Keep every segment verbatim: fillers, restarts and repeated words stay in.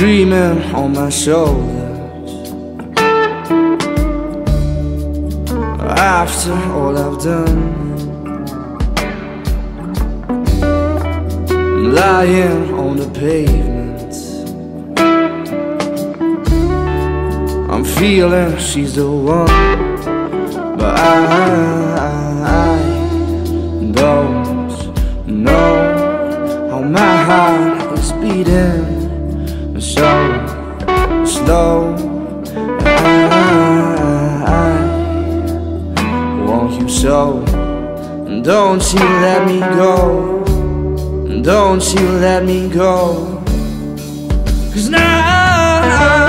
dreaming on my shoulders. After all I've done, I'm lying on the pavement. I'm feeling she's the one, but I, I don't know how my heart is beating so slow. I want you so. Don't you let me go, don't you let me go. 'Cause now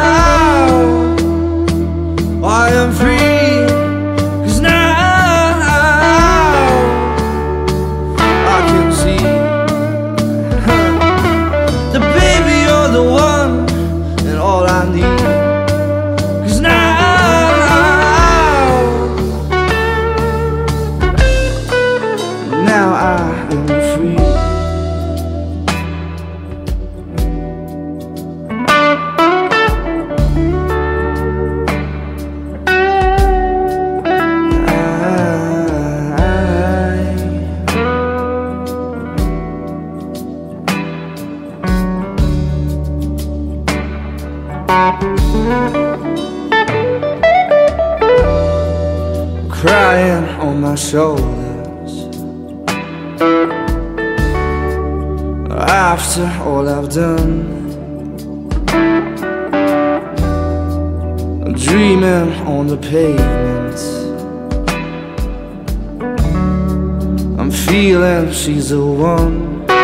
I am free. 'Cause now I can see the baby, you're the one and all I need. 'Cause now, now I am free. Crying on my shoulders after all I've done. I'm dreaming on the pavement. I'm feeling she's the one.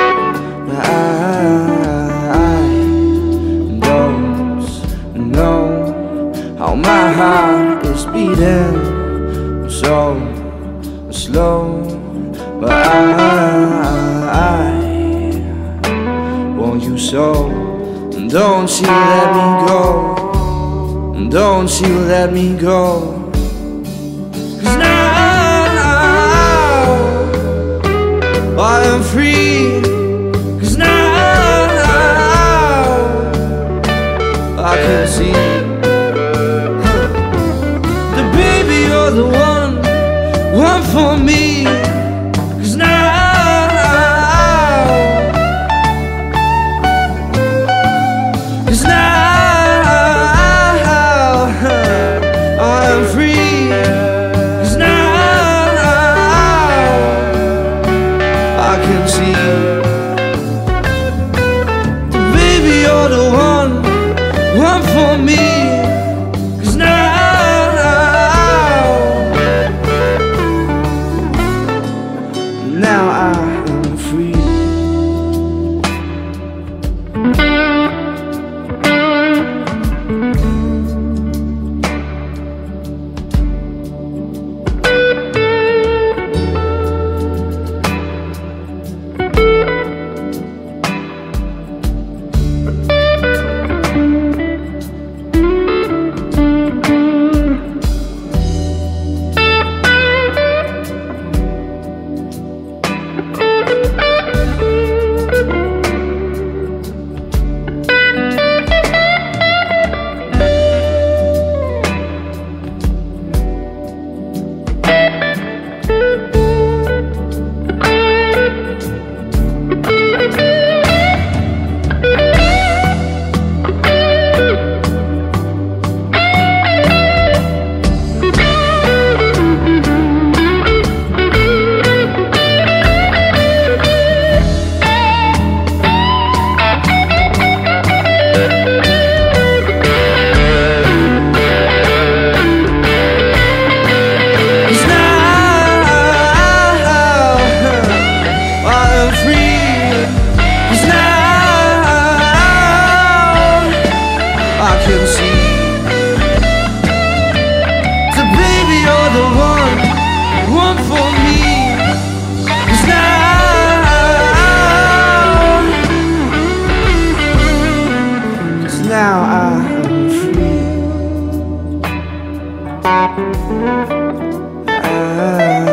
I don't know how my heart is beating so slow, but I, I want you so. Don't you let me go, don't you let me go. 'Cause now I am free. 'Cause now I can see the baby, you're the one, one for me. 'Cause now, 'cause now I am free. 'Cause now I can see the baby, you're the one, one for me. 'Cause now, now I am free. Now I am free. I